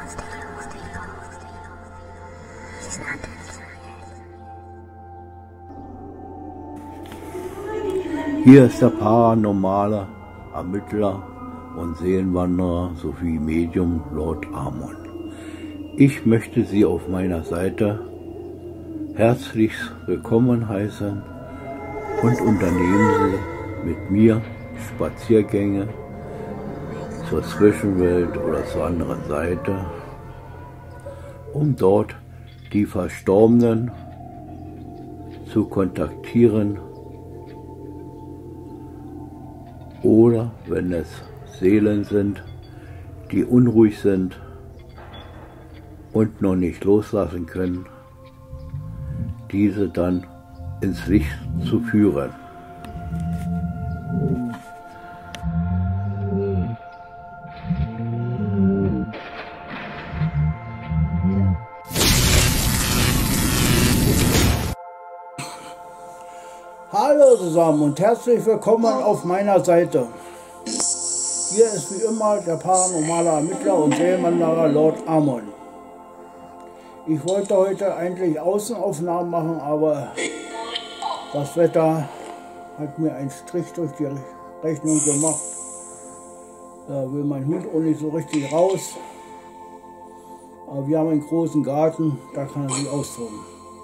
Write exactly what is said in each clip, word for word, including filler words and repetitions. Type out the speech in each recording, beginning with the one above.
Hier ist der paranormale Ermittler und Seelenwanderer sowie Medium Lord Amon. Ich möchte Sie auf meiner Seite herzlich willkommen heißen und unternehmen Sie mit mir Spaziergänge zur Zwischenwelt oder zur anderen Seite, um dort die Verstorbenen zu kontaktieren oder, wenn es Seelen sind, die unruhig sind und noch nicht loslassen können, diese dann ins Licht zu führen. Hallo zusammen und herzlich willkommen auf meiner Seite. Hier ist wie immer der paranormale Ermittler und Seelenwanderer Lord Amon. Ich wollte heute eigentlich Außenaufnahmen machen, aber das Wetter hat mir einen Strich durch die Rechnung gemacht. Da will mein Hund auch nicht so richtig raus. Aber wir haben einen großen Garten, da kann er sich austoben.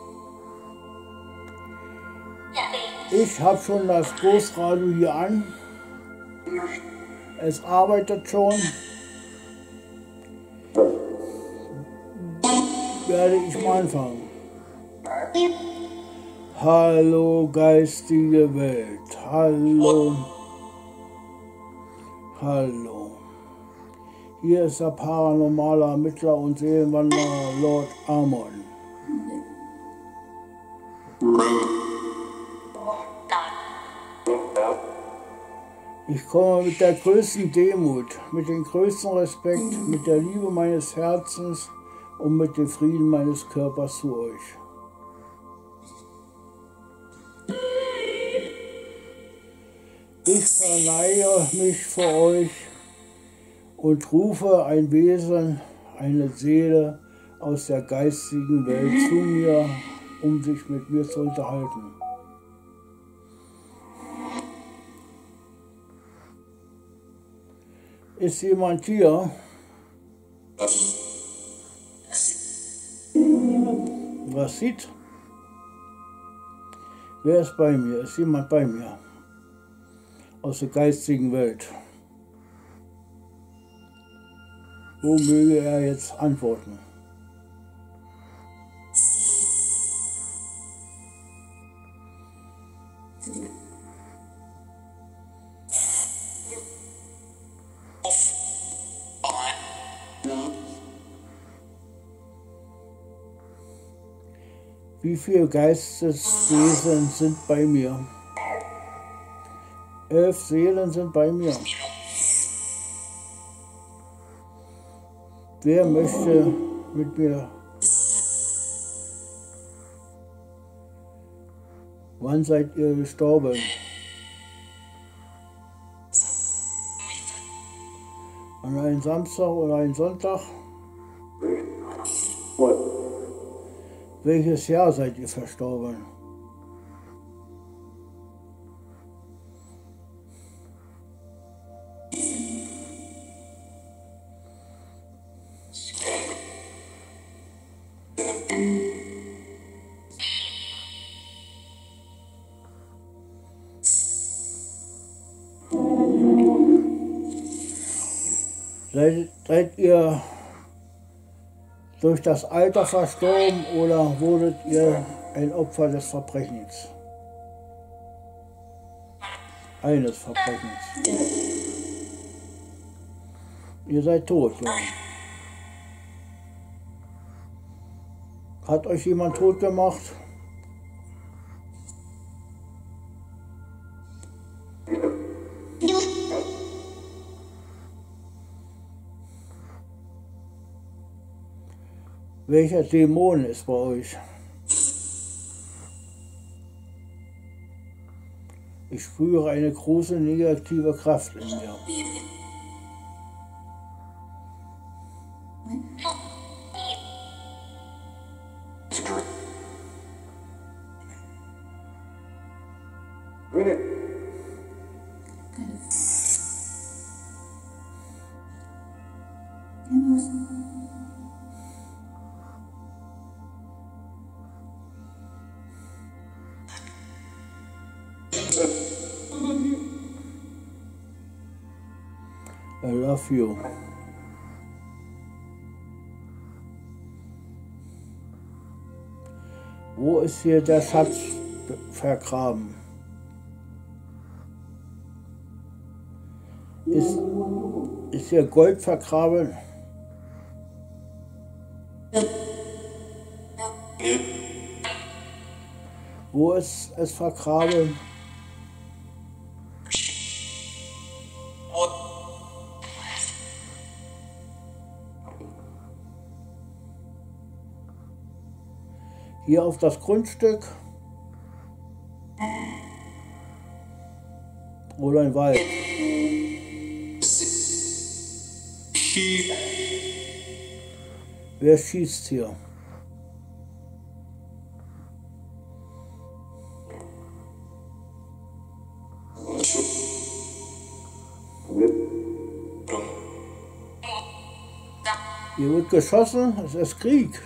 Ich habe schon das Großradio hier an. Es arbeitet schon. Werde ich mal anfangen. Hallo geistige Welt. Hallo. Hallo. Hier ist der paranormale Ermittler und Seelenwanderer Lord Amon. Ich komme mit der größten Demut, mit dem größten Respekt, mit der Liebe meines Herzens und mit dem Frieden meines Körpers zu euch. Ich verneige mich vor euch und rufe ein Wesen, eine Seele aus der geistigen Welt zu mir, um sich mit mir zu unterhalten. Ist jemand hier? Was sieht? Wer ist bei mir? Ist jemand bei mir? Aus der geistigen Welt. Wo möge er jetzt antworten? Wie viele Geisteswesen sind bei mir? Elf Seelen sind bei mir. Wer möchte mit mir? Wann seid ihr gestorben? An einem Samstag oder einem Sonntag? Welches Jahr seid ihr verstorben? Seid, seid ihr durch das Alter verstorben oder wurdet ihr ein Opfer des Verbrechens? Eines Verbrechens. Ihr seid tot, ja. Hat euch jemand tot gemacht? Welcher Dämon ist bei euch? Ich spüre eine große negative Kraft in mir. I love you. Wo ist hier der Schatz vergraben? Ist, ist hier Gold vergraben? Wo ist es vergraben? Hier auf das Grundstück oder im Wald? Wer schießt hier? Hier wird geschossen, es ist Krieg.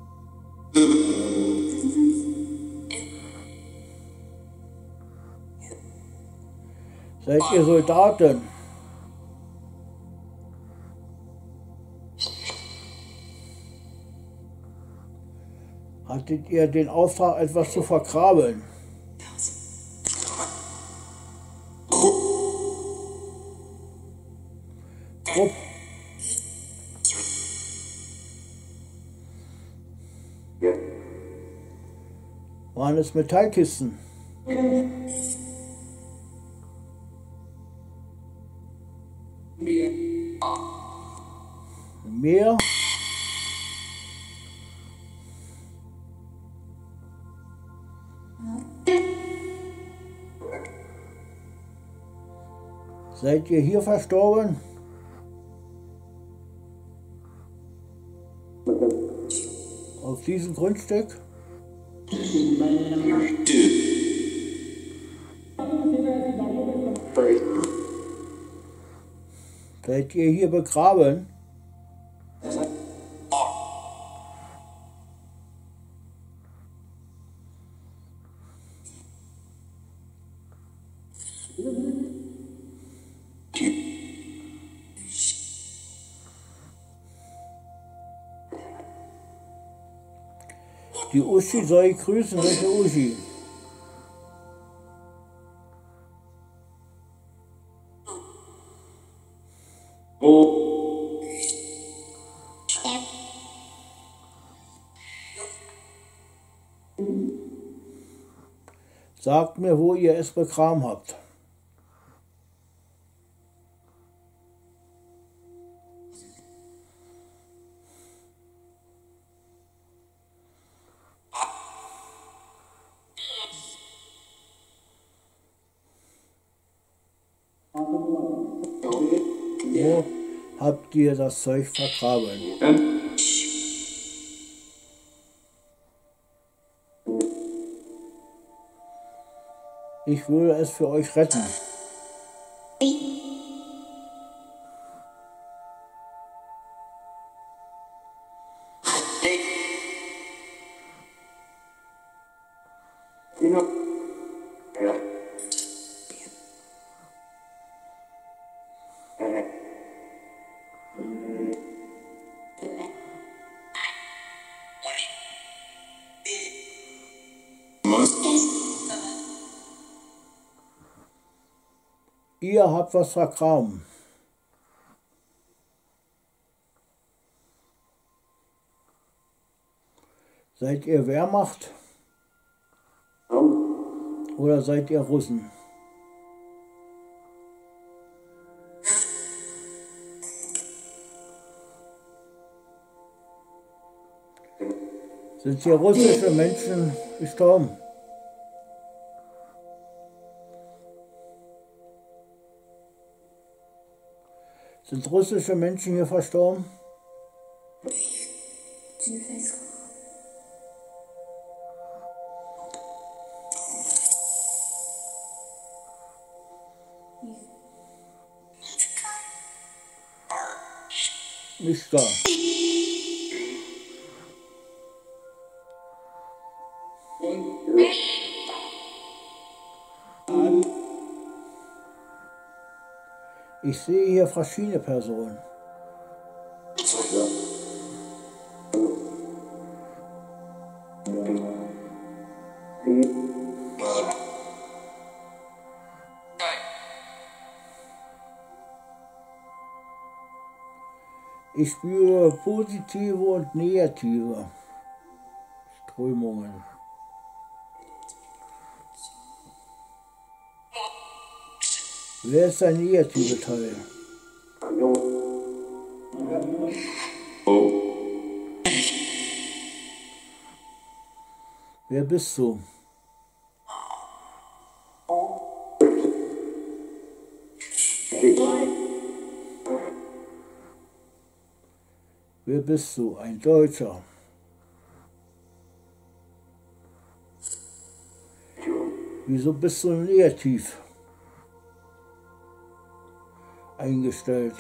Seid ihr Soldaten? Hattet ihr den Auftrag, etwas zu vergraben? Rupp. Waren es Metallkisten? Mehr? Seid ihr hier verstorben? Auf diesem Grundstück? Seid ihr hier begraben? Die Uschi soll ich grüßen, welche Uschi? Sagt mir, wo ihr es begraben habt. Wo habt ihr das Zeug vergraben? Ich würde es für euch retten. Ihr habt was vergraben. Seid ihr Wehrmacht? Oder seid ihr Russen? Sind hier russische Menschen gestorben? Sind russische Menschen hier verstorben? Nicht da. Ich sehe hier verschiedene Personen. Ich spüre positive und negative Strömungen. Wer ist der negative Teil? Wer bist du? Wer bist du? Ein Deutscher. Wieso bist du negativ eingestellt?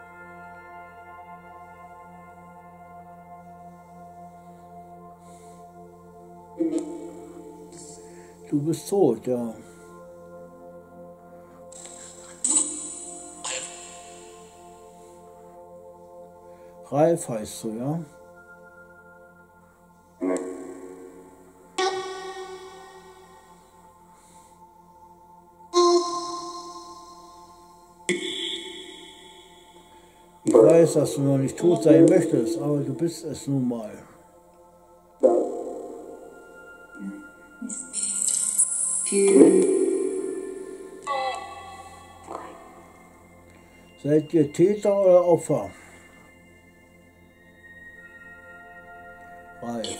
Du bist tot, ja. Ralf heißt du, ja? Ich weiß, dass du noch nicht tot sein möchtest, aber du bist es nun mal. Seid ihr Täter oder Opfer? Ralf.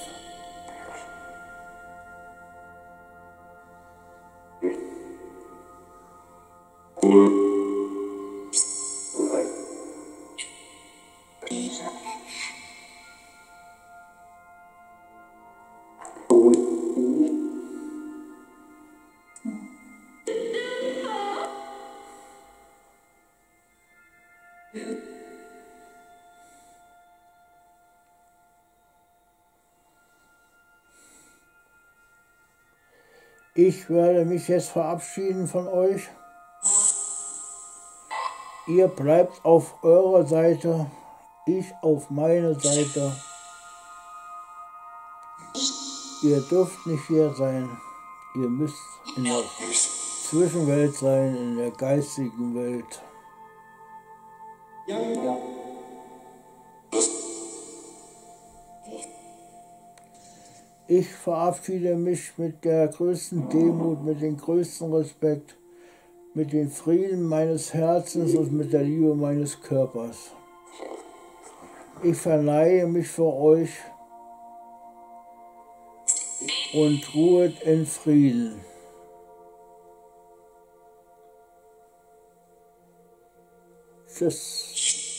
Ich werde mich jetzt verabschieden von euch. Ihr bleibt auf eurer Seite, ich auf meiner Seite. Ihr dürft nicht hier sein. Ihr müsst in der Zwischenwelt sein, in der geistigen Welt. Ja, ja. Ich verabschiede mich mit der größten Demut, mit dem größten Respekt, mit dem Frieden meines Herzens und mit der Liebe meines Körpers. Ich verneige mich für euch und ruhet in Frieden. Tschüss.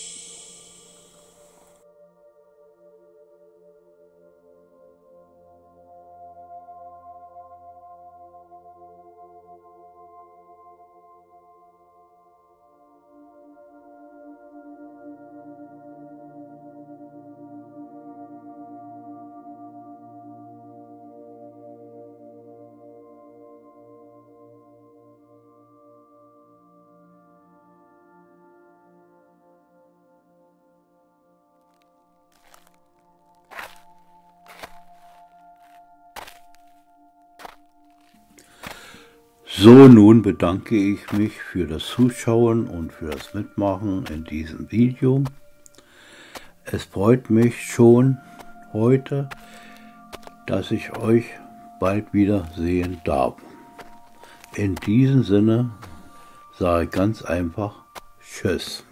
So, nun bedanke ich mich für das Zuschauen und für das Mitmachen in diesem Video. Es freut mich schon heute, dass ich euch bald wieder sehen darf. In diesem Sinne sage ich ganz einfach Tschüss.